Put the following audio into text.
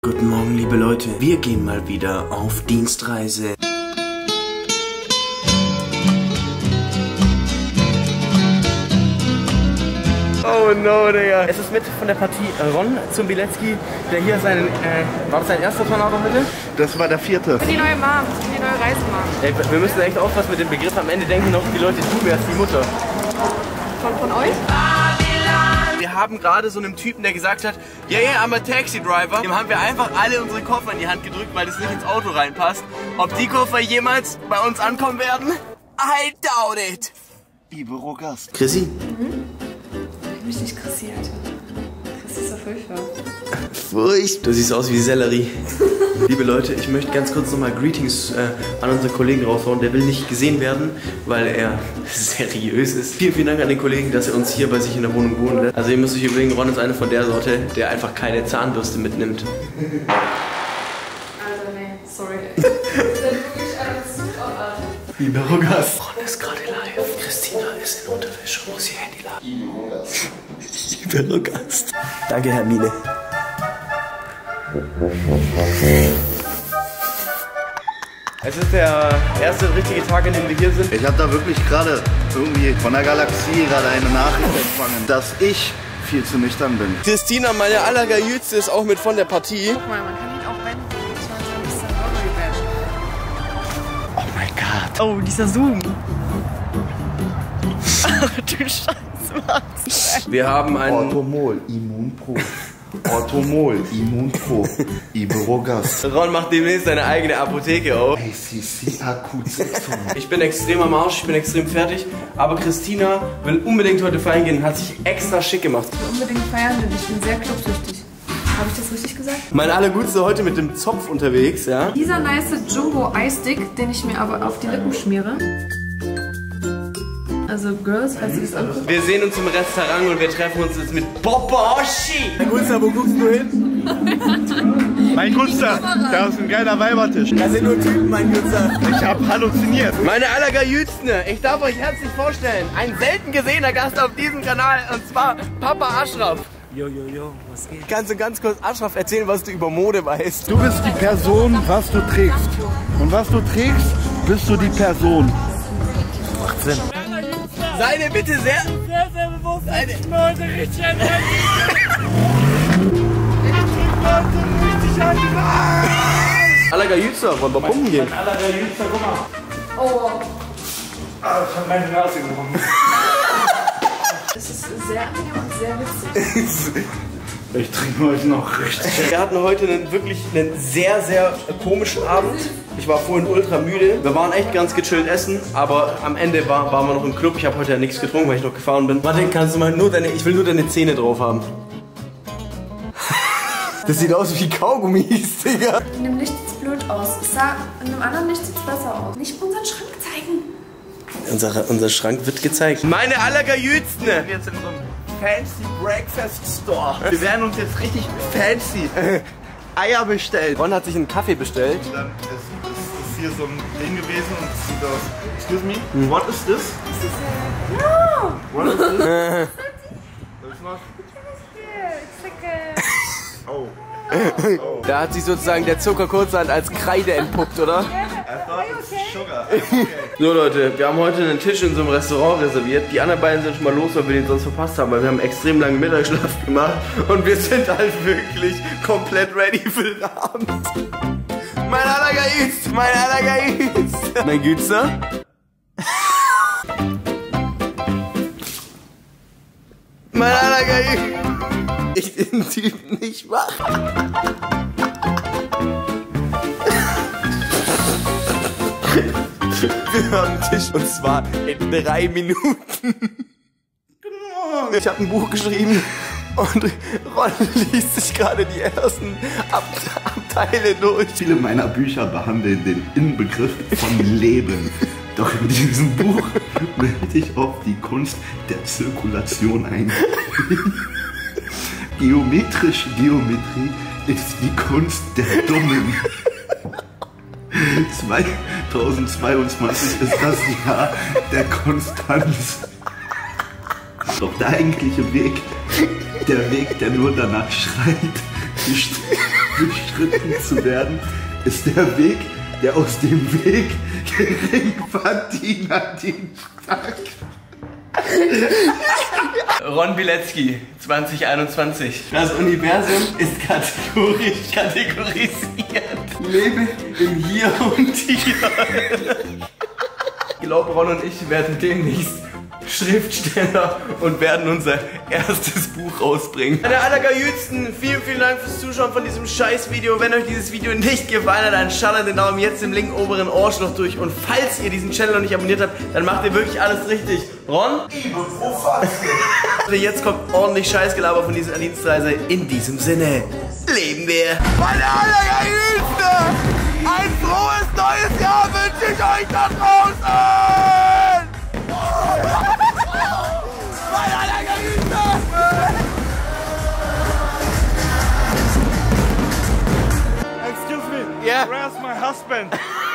Guten Morgen, liebe Leute. Wir gehen mal wieder auf Dienstreise. Oh no, Digga. Es ist Mitte von der Partie Ron zum Bilecki, der hier seinen, war das sein erster Tornado heute? Das war der vierte. Ich bin die neue Mom, ich bin die neue Reisemom. Ey, wir müssen echt aufpassen mit dem Begriff. Am Ende denken noch die Leute, du wärst die Mutter. Von euch? Wir haben gerade so einem Typen, der gesagt hat, yeah, I'm a taxi driver. Dem haben wir einfach alle unsere Koffer in die Hand gedrückt, weil das nicht ins Auto reinpasst. Ob die Koffer jemals bei uns ankommen werden? I doubt it. Ibero Gast. Chrissy? Ich mich nicht Chrissy, Alter. Chrissy ist so furchtbar. Furcht. Du siehst aus wie Sellerie. Liebe Leute, ich möchte ganz kurz nochmal Greetings an unsere Kollegen raushauen. Der will nicht gesehen werden, weil er seriös ist. Vielen Dank an den Kollegen, dass er uns hier bei sich in der Wohnung wohnen lässt. Also ihr müsst euch überlegen, Ron ist eine von der Sorte, der einfach keine Zahnbürste mitnimmt. Also nee, sorry. Das ist wirklich alles abartig. Ibero Gast. Ron ist gerade live. Christina ist in Unterwäsche, muss ihr Handy laden. Ibero Gast. Danke, Herr Miele. Es ist der erste richtige Tag, an dem wir hier sind. Ich habe da wirklich gerade irgendwie von der Galaxie gerade eine Nachricht empfangen, dass ich viel zu nüchtern bin. Christina, meine Allergeilste, ist auch mit von der Partie. Guck mal, man kann ihn auch wenden. Das war so ein bisschen Rotary-Band. Oh mein Gott. Oh, dieser Zoom. Ach du Scheiße, was? Wir haben einen... Orthomol Immun Pro. Orthomol Immun Pro. Ibero Gast. Ron macht demnächst seine eigene Apotheke auf. ACC akut 600. Ich bin extrem am Arsch, ich bin extrem fertig. Aber Christina will unbedingt heute feiern gehen und hat sich extra schick gemacht. Ich will unbedingt feiern, denn ich bin sehr clubsüchtig. Habe ich das richtig gesagt? Mein Allergutste heute mit dem Zopf unterwegs, ja? Dieser nice Jumbo-Eisstick, den ich mir aber auf die Lippen schmiere. Also Girls, falls ihr das anguckt. Wir sehen uns im Restaurant und wir treffen uns jetzt mit Boboshi. Mein Guster, wo guckst du hin? Mein Guster, da ist ein geiler Weibertisch. Da sind nur Typen, mein Guster. Ich habe halluziniert. Meine Allergeilste, ich darf euch herzlich vorstellen, ein selten gesehener Gast auf diesem Kanal, und zwar Papa Ashraf. Jo, was geht? Kannst du ganz kurz, Ashraf, erzählen, was du über Mode weißt? Du bist die Person, was du trägst. Und was du trägst, bist du die Person. Macht Sinn. Sei dir bitte sehr bewusst, dass ich mir heute richtig anfange. Allergeilste, wollen wir pumpen gehen? Allergeilste, guck mal. Oh, Ah, ich hab meine Nase gebrochen. das ist sehr angenehm und sehr witzig. Ich trinke heute noch richtig. Wir hatten heute wirklich einen sehr, sehr komischen Abend. Ich war vorhin ultra müde. Wir waren echt ganz gechillt essen, aber am Ende waren wir noch im Club. Ich habe heute ja nichts getrunken, weil ich noch gefahren bin. Warte, kannst du mal ich will nur deine Zähne drauf haben. Das sieht aus wie Kaugummis, Digga. In dem Licht sieht's blöd aus. Es sah in einem anderen Licht sieht's besser aus. Nicht unseren Schrank zeigen. Unser Schrank wird gezeigt. Meine Allergeilsten. Wir sind jetzt in unserem fancy Breakfast Store. Wir werden uns jetzt richtig fancy Eier bestellen. Ron hat sich einen Kaffee bestellt. Dann ist hier so ein Ding gewesen und es sieht aus. Excuse me, what is this? No! What is this? It's not. It's like Oh. Da hat sich sozusagen der Zucker kurzerhand als Kreide entpuppt, oder? I thought it's sugar. Okay. So Leute, wir haben heute einen Tisch in so einem Restaurant reserviert. Die anderen beiden sind schon mal los, weil wir den sonst verpasst haben, weil wir haben extrem lange Mittagsschlaf gemacht und wir sind halt wirklich komplett ready für den Abend. Mein Allergeilste, mein Allergeilste. Mein Gützer? Mein Allergeilste. Ich den Typen nicht wach. Wir haben einen Tisch und zwar in 3 Minuten. Ich habe ein Buch geschrieben und Ron liest sich gerade die ersten Abteile durch. Viele meiner Bücher behandeln den Inbegriff von Leben. Doch in diesem Buch möchte ich auf die Kunst der Zirkulation eingehen. Geometrische Geometrie ist die Kunst der Dummen. 2022 ist das Jahr der Konstanz. Doch der eigentliche Weg, der Weg, der nur danach schreit, ist beschritten zu werden, ist der Weg, der aus dem Weg Geringverdiener Dienstag. Ron Bilecki, 2021. Das Universum ist kategorisiert. Lebe im Hier und Hier. Ich glaube, Ron und ich werden demnächst Schriftsteller und werden unser erstes Buch rausbringen. Meine allergeilsten, vielen Dank fürs Zuschauen von diesem Scheiß-Video. Wenn euch dieses Video nicht gefallen hat, dann schallert den Daumen jetzt im linken oberen Ohrschloch durch. Und falls ihr diesen Channel noch nicht abonniert habt, dann macht ihr wirklich alles richtig. Ron? Jetzt kommt ordentlich Scheißgelaber von dieser Dienstreise. In diesem Sinne, leben wir. Meine allergeilsten! Ein frohes neues Jahr wünsche ich euch da draußen! Meine allergeilsten! Excuse me. Yeah. Where's my husband?